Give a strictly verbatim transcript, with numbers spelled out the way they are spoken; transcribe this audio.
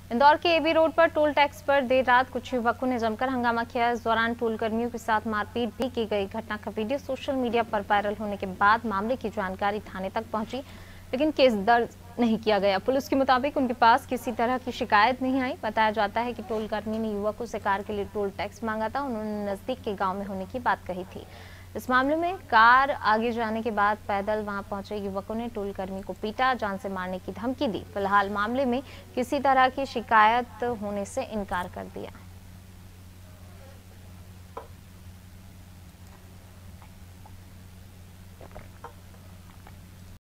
इंदौर के AB road पर toll tax पर देर रात कुछ युवकों ने जमकर हंगामा किया। इस दौरान टोल कर्मियों के साथ मारपीट भी की गई। घटना का वीडियो सोशल मीडिया पर वायरल होने के बाद मामले की जानकारी थाने तक पहुंची, लेकिन केस दर्ज नहीं किया गया। पुलिस के मुताबिक उनके पास किसी तरह की शिकायत नहीं आई। बताया जाता है कि टोल कर्मी ने युवकों से कार के लिए टोल टैक्स मांगा था। उन्होंने नजदीक के गाँव में होने की बात कही थी। इस मामले में कार आगे जाने के बाद पैदल वहां पहुंचे युवकों ने टोल कर्मी को पीटा, जान से मारने की धमकी दी। फिलहाल मामले में किसी तरह की शिकायत होने से इनकार कर दिया।